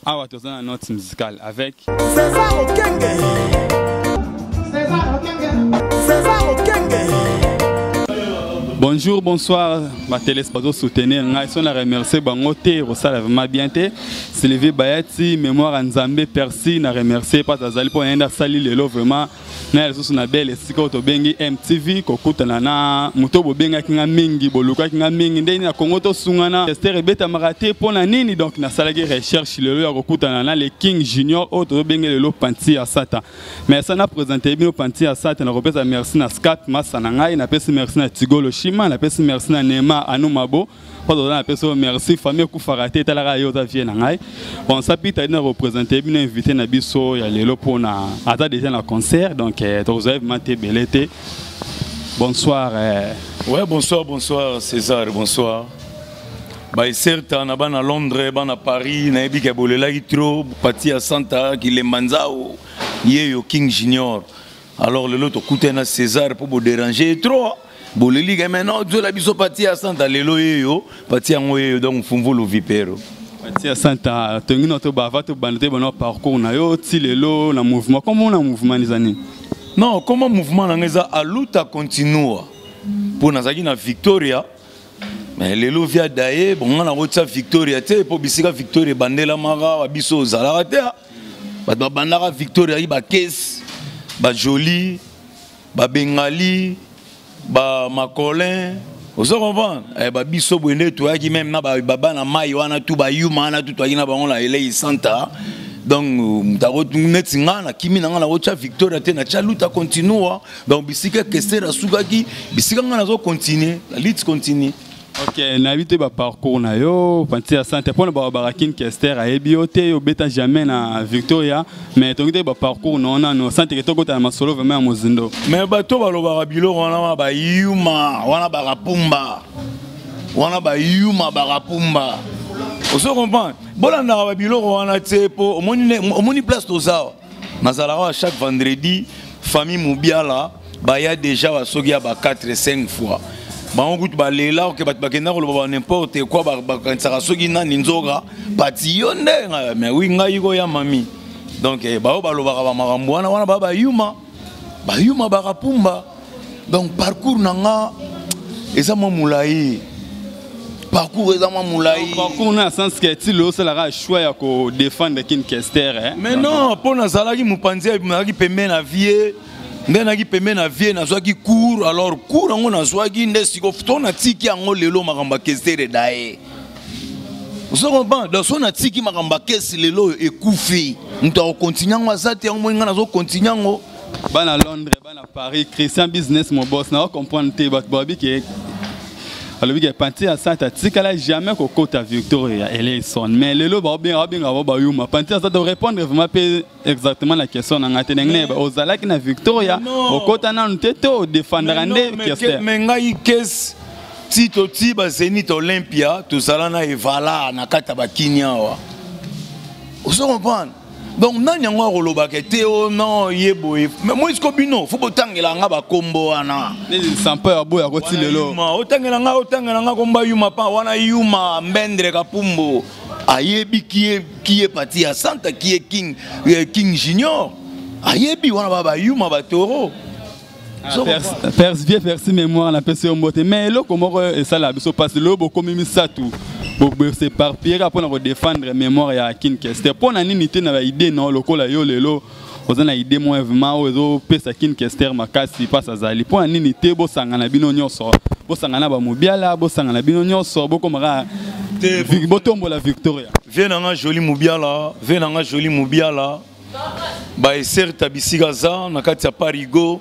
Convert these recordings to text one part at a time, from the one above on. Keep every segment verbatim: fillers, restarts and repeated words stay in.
Awa tozana note musicale avec César Okenge. César Okenge. César Okenge. Bonjour, bonsoir, ma téléspectateurs soutenir. Ils sont la remercier bangote, ça vraiment bien té. Sylvie Bayati, mémoire Nzambe Percy, na remercier pas Azali pour enda sali lelo vraiment. Na les na belle siko to bengi M T V kokuta na na muto bo benga kinga mingi boluka kinga mingi ndeni na Congo to sungana. Esther beta maraté pour na nini donc na salagi recherche lelo ya kokuta na na les King Junior o to bengi lelo Panti Asata. Mais ça na présenté bien Panti Asata na repesa merci na Scat Massa na ngai na pesi merci na Tigolo Shima na pesi merci na Nema Anumabo. Pas na pesi merci famille Koufarate talara yo ta vie na ngai. Bon ça pita na représenter bien invité na biso ya lelo pour na ata déjà na concert donc vous avez maté belleté. Bonsoir. Euh... Ouais, bonsoir, bonsoir César, bonsoir. Bah certes, on a ban à Londres, ban à Paris, na ebi kabolela itro, Panti Asata qui les manzao, yé yo King Junior. Alors le lot écouter na César pour vous déranger trop. Boleli ga maintenant zo la biso Panti Asata lelo yo, Panti yango yo donc fumvolo vipero. Panti Asata, tengi notre bava to bandete bono parcours na yo ti lelo na mouvement comment na mouvement les années. Non, comment mouvement nangeza aluta continua pour nazaki na Victoria. Mais lelo via daye bon on a rota Victoria te pour bisika Victoria bandela mara wa biso zala te. Ba bandara Victoria ba caisse, ba joli, ba bengali, ba macolin. Vous comprenez? Eh ba biso bwende to yaki même na ba baba na mai wana tu ba yuma na tu to yaki na bango la L A Santa. Donc tarotu netinga na kimi na na rocha Victoria te na chaluta continua. Donc bisika kestera sugaki bisika nga nazo continuer, la lutte continue. OK, na habité ba parcours na yo, Panti Asata pour ba barakin kester a ebiote yo beta jamais na Victoria, mais tongite ba parcours non na no santé to kota na solo vraiment mozindo. Mais ba to ba lo ba bilo wana ba yuma, wana ba rapumba. Wana ba yuma ba rapumba. Vous comprenez? Bolanda ba bilo wana te po omoni omoni place to za. Nazala chaque vendredi famille Mubiala ba ya déjà wa sogia ba quatre cinq fois. Ba on goûte ba lela que ba bakenda ko ba n'importe quoi ba ba sara sogi na ninzoga pati yonde mais oui ngai ko ya mami. Donc ba ba lo ba ba marambo wana wana ba ba yuma. Ba yuma ba rapumba. Donc parcours nanga eza mo mulai. Parcours exactement moulaï. Parcours na sens que tu le c'est la choix ya ko défendre kin kester hein. Mais non, pour na salaki mupanzi na ki pembe na vie, ndena ki pembe na vie na zwa ki cours alors cours ngo na zwa ki ndesiko to na tiki ngo lelo makamba kester dae. Vous comprenez? Dans son tiki makamba kester lelo ekufi. Nto continuer ngo azate ngo nga na zo continuer ngo. Bana Londres, bana Paris, Christian business mon boss na comprendre te bat babi ke alors oui, Panti Asata, tu sais jamais qu'au côté Victoria, elle est son. Mais le lot va bien, va bien, va bien, va Panti Asata doit répondre vraiment exactement la question. On a tenu aux alak na Victoria, au côté na nous t'éto défendre ande question. Mais ngai qu'est-ce tito tiba Zenith Olympia, tout ça là na evala na kata bakinya wa. Vous comprenez? Donc nani yango roloba ke teo non yebo mais moi isko bino faut botangela nga ba kombo wana ni sampa ya boya ko tilelo ma otangela nga otangela nga komba yuma pa wana yuma mbendre kapumbo ayebi kiye kiye Panti Asata kiye King King Junior ayebi wana baba yuma ba toro perce bien perce mémoire na pese mbote mais lo comment ça la biso passe lo bo comme ça tout pour se parpiller pour défendre mémoire ya kin kester pour na nini te na idée non lokola yo lelo ozana idée mo vraiment ozo pesa kin kester makasi passe azali pour na nini te bo sangana bino nyonso bo sangana ba Mubiala bo sangana bino nyonso bo komara bo tombo la Victoria viens nga joli Mubiala viens nga joli Mubiala ba certes bisika za na kati ya Parigo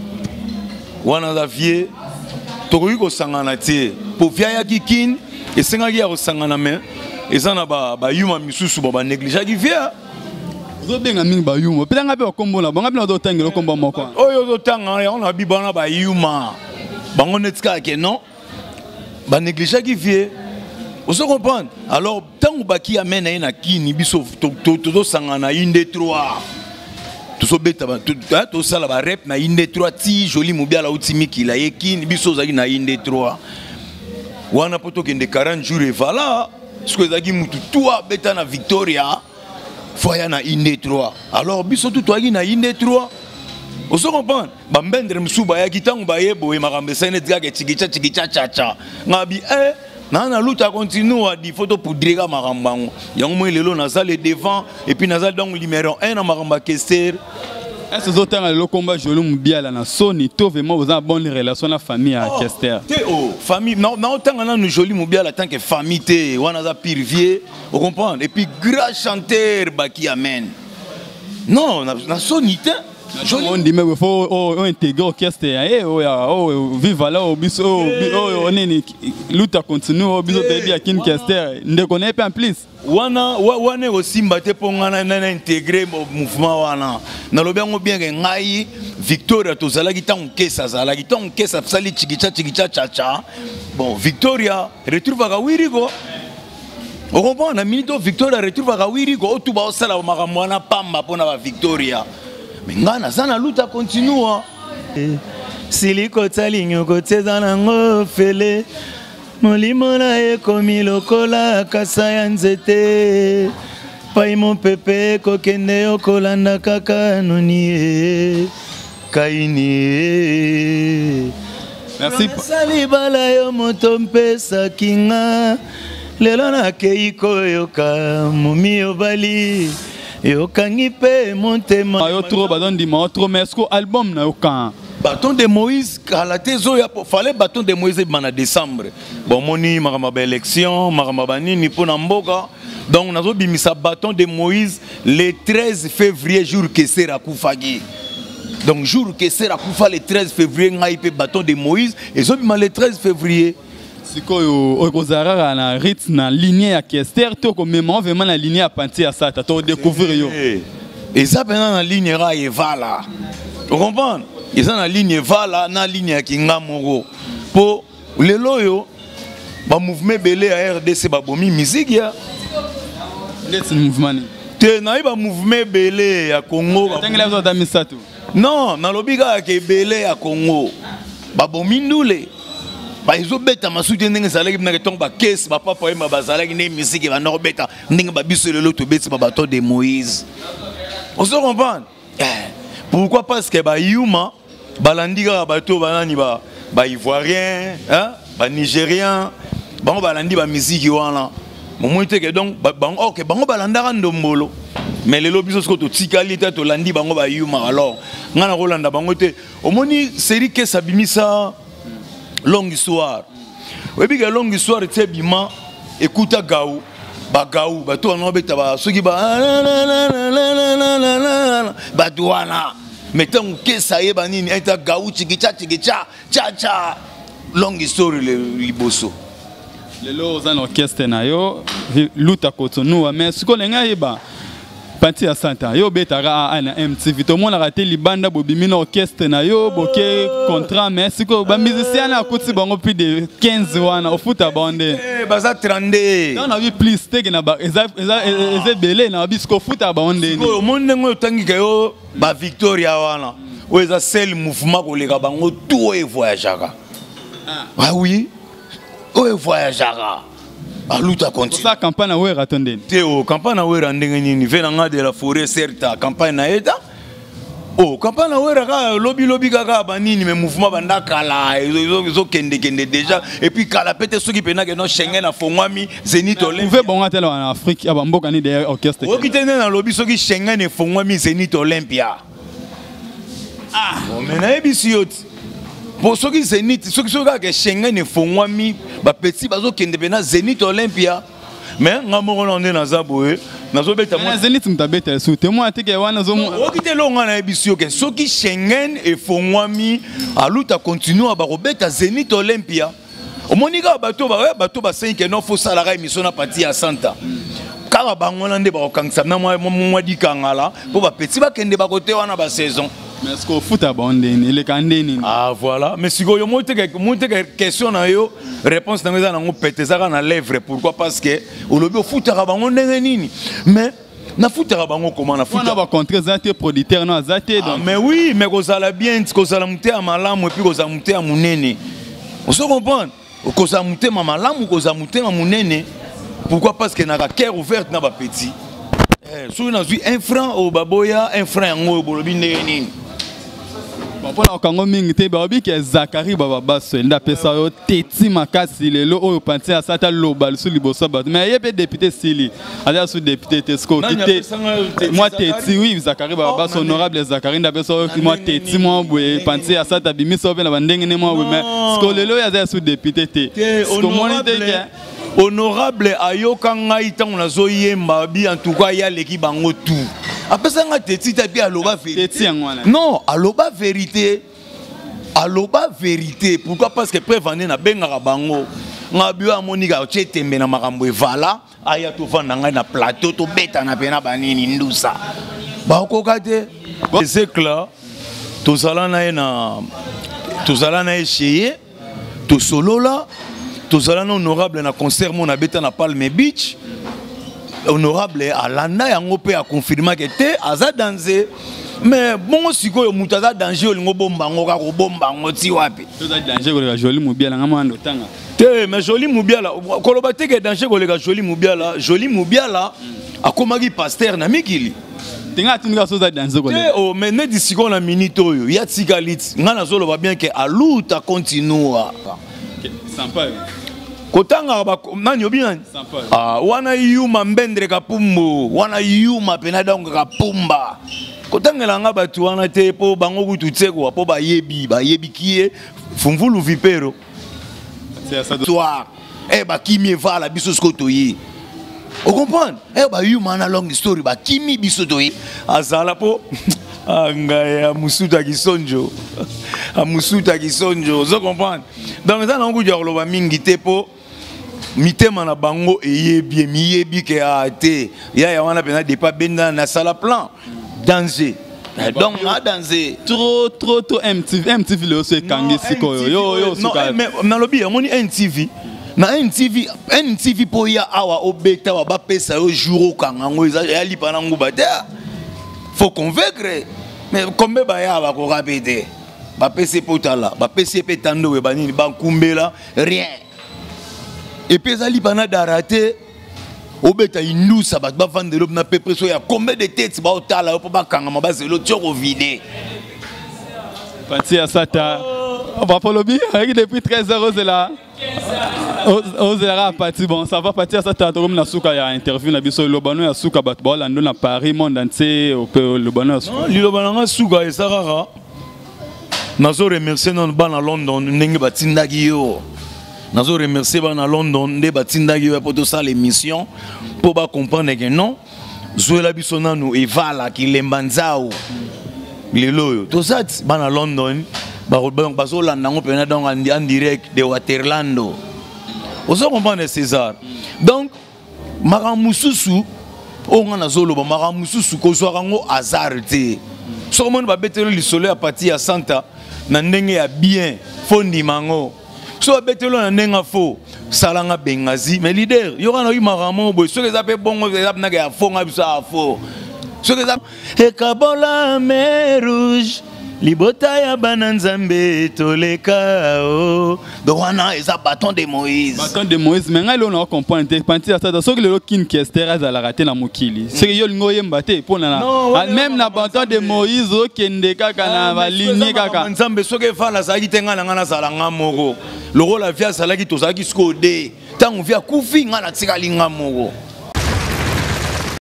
wana da vie tokoki ko sangana te po via ya kikin et sengaki ya ko sangana me ezana ba ba yuma misusu ba négliger ki via zo benga mingi ba yuma pe nga be okombo na banga bino zo tangelo kombo moko oyo zo tanga on a bi bana ba yuma bango netka ke non ba négliger ki vie vous comprenez alors tant baki amena na kini biso to to sangana inde trois tout beta tout tout ça la rep na inde trois ti joli Mubiala utimiki la yekini biso zaki na inde trois wana poto kende quarante jours et voilà ce que zaki mutu toi beta na Victoria faut y na inde trois alors biso tout toi na inde trois on se comprend ba mbendre msuba ya kitangu ba yebo e makambe sene tika chikicha chikicha cha cha ngabi eh na na luta continue di photo poudrega makambango yango mo lelo na salle devant et puis na salle donc numéro un na makamba Kester. Est-ce que vous avez le combat Jolou Mbiala na Sony to vraiment vous avez une bonne relation la famille à Kester? Oh famille non non tant que nous Jolou Mbiala tant que famille té wana za Pirvier vous comprenez et puis grand chanteur baki amen non na Sony té on dit mais il faut intégrer l'orchestre eh oh oh vive là au biso oh on est lutte continue au biso te bien kin Kester ne connaît pas en plus wana wana aussi mbaté pongana na intégrer mouvement wana na lobi ngo bien ngai Victoria tozala gitango kesa zala gitango kesa sali chikicha chikicha cha cha bon Victoria retrouve ka wirigo on comprend na minute Victoria retrouve ka wirigo otuba osala makambo wana pamba pona ba Victoria mais ngana sana luta continue siliko talinyo koteza nango fele molimo na ekomi lokola kasa ya nzete pai mon pepe kokende okolanda kaka noni kaini merci sali bala yo moto mpesa kinga lelo na keiko yoka momi obali yokangi pe montema yo trop badon di ma trop mais est-ce que album na yokan bâton de Moïse kalaté zo ya fallait bâton de Moïse en décembre bon moni makamba élection makamba banini pona mboka donc nazo bimisa bâton de Moïse le treize février jour que sera kufagi donc jour que sera kufa le treize février ngai pe bâton de Moïse et zo bima le treize février sikoyo okozara na rythme na lignée ya Kester to ko même vraiment na lignée à panti à ça to découvrir yo et ça pendant la ligne ra et vala vous comprenez ils sont en ligne vala na ligne qui ngamoro pour les loyo ba mouvement belé à R D C ba bomi musique ya let's mouvement te na ba mouvement belé à Congo tangela zo da misato non na lobiga ke belé à Congo ba bomi ndule ba izo beta masuti ndenge salaki na keton ba caisse ba papa e ma bazalaki ne musique ba no beta ndenge ba biso le loto beti ba bato de Moïse on se comprend pourquoi parce que ba yuma balandika bato banani ba ba ivoirien hein ba nigérien bango balandi ba musique wana momo te que donc bango OK bango balandaka ndombolo mais les lobbies ko to tikali ta to landi bango ba yuma alors ngana ko landa bango te omoni série que sabimisa longue histoire webi que longue histoire te bima écoute gaou ba gaou bato wana beta ba soki ba ba douana mettons que ça y est banini eta gaou chikicha chikicha cha cha longue histoire le liboso lelo za orchestre na yo luta continue mais ce ko lenga yeba parti à Santa yo betara ana M T V to mona raté libanda bobimi na orchestre na yo boké contrat mais ce ko ba musicien na kuti bango plus de quinze wana au foot abonde eh baza trente non na vi plus te na ba eza eza belé na bisko foot abonde ko monde ngo tangi kayo ba Victoria wana o eza seul mouvement ko leka bango tout e voyageaka ah oui o e voyageaka a luta continue ça campagne na wera tondeni teo campagne na wera ndenge nini venanga de la forêt certa campagne na eta oh campagne na wera ka lobby lobby kaka banini mais mouvement banda kala ils ont kende kende déjà et puis kala pete soki pena que non Schengen a fongwami Zénith Olympia vous bon atelo en Afrique ya bamboka ni derrière orchestre o kitene na lobby soki Schengen e fongwami Zénith Olympia ah mais na ebisi yoti pour ceux qui Zénith, ceux qui sont là que Schengen et Fongwami, bah petit bazo qui indépendant Zénith Olympia, mais ngamoro on est dans Zaboé, nazo beta moi Zénith mtabeta sous témoin te ke wana zo mo o kite longa na ebisio que ceux qui Schengen et Fongwami a luta continue à barobeta Zénith Olympia. Au monika bato ba bato ba cinq que non faut salaire émission na partie à Santa. Car bangona nde ba okangisa na moi moi dikangala pour ba petit ba kende ba côté wana ba saison. mais ce qu'on fout à bandeni les candeni ah voilà mais si vous monte que question na yo réponse na ngeza na ngo pété ça na lèvre pourquoi parce que au lobby au foot à bango ndenge nini mais na foot à bango comment na foot on va contrer zate producteur na zate donc mais oui mais ko sala bien ko sala muté à malamu et puis ko sala muté à munene on se comprend ko sala muté à malamu ko sala muté à munene pourquoi parce que na ka cœur ouverte na ba petit soki nazwi un franc au baboya un franc yango bolobi ndenge nini pour la Congo mingi te baobi ke Zakari baba baso nda pesa yo teti makasi lelo oyo panti asata lobal su liboso ba mais yé député Sili ada sous député Tesco kité moi teti oui Zakari baba baso honorable Zakari nda pesa yo moi teti moi boye panti asata bimiso be na bandenge ne moi mais sko lelo ya sous député te sko monite honorable ayoka ngai tango nazo yemba bi en tout cas ya leki bango tout après ça nga teti tapi aloba vérité non aloba vérité aloba vérité pourquoi parce que prévendre na benga bango nga biwa monika che tembe na makambo evala aya to vanda ngai na plateau to beta na pena banini ndusa ba koka te c'est clair to sala na na to sala na essayer to solo là to sala na honorable na concert mon na beta na Palme Beach honorable alanda yango pe a confirmer que te aza danger mais bon siko yo muta za danger olingo bomba ngo ka ko bomba ngo ti wapi to za danger ko le joli mubiala ngama ndo tanga te mais joli mubiala ko lo bate que danger ko le joli mubiala joli mubiala akomaki pasteur na mikili tinga tunika so za danger ko le te o mais ne disiko na minute oyo ya tikalit ngana zo lo ba bien que aluta continua sympa kotanga ba nani obina ah wana yuma mbendre kapumbo wana yuma pena donc kapumba kotangela nga batu wana te po bango kutu tseko po ba yebi ba yebi kié fumvulu vipero c'est ça soir eh ba kimi vala biso skotoyi o comprendre eh ba yuma na long story ba kimi biso toyi azala po anga musuta kisonjo amusuta kisonjo zo comprendre donc ça na ngudu ya loba mingi te po mitema na bango eyebi miyebi ke ate ya ya wana pena de pas benda na sala plan danger donc na danger trop trop trop M T V M T V le so kangi siko yo yo suka mais na lobi amoni N T V na N T V N T V po ya awa obeta wa ba pesa yo jour kanga ngo ya lipa na nguba te faut convaincre mais comme ba ya ba ko rapide ba pesa potala ba pesa pe tando we banini ba kumbela rien. Et puis ça libana d'arrêter au beta inusa ba ba vendre l'homme na peu so ya combien de têtes ba otala pour ba kanga ba c'est l'autre au vide parti à sata on va pour lobby avec depuis treize heures c'est là aux là parti bon ça va partir à sata comme na suka ya interview na biso lobano ya suka ba ba lando na Paris monde entier au lobano non lobano suka et ça rara nazo remercier non ba na London ndenge batindaki yo nazo remercier ba na London nde batindaki yo pour tout ça l'émission pour ba comprendre que non zoela biso nanu evala ki lembanzao lelo yo tout ça ba na London ba donc ba zo landa ngo pena donc en direct de Waterlando ozo comprendre César donc maramususu onga nazolo ba maramususu ko zo rango azarte so mon ba betelo lisolo à partir ya Santa na ndenge ya bien fondi mango so betelo na ndenga fo salanga bengazi mais leader yora na imaramo boy so les appelle bongo les appelle na ya fonga bisa fo so les appelle ekabola mer rouge libota ya bananzambe toleka o donc wana eza bâton de Moïse bâton de Moïse mais ngai lona comprendre te panti ça so que le kin kestera za la rater na mokili c'est que yo lingo yemba te pour na même na bâton de Moïse o kende kaka na ba ligne kaka nzambe so ke fa la za kitenga na ngana sala ngamoko loko la via sala ki to za ki skode tango via kufi ngana tika linga moko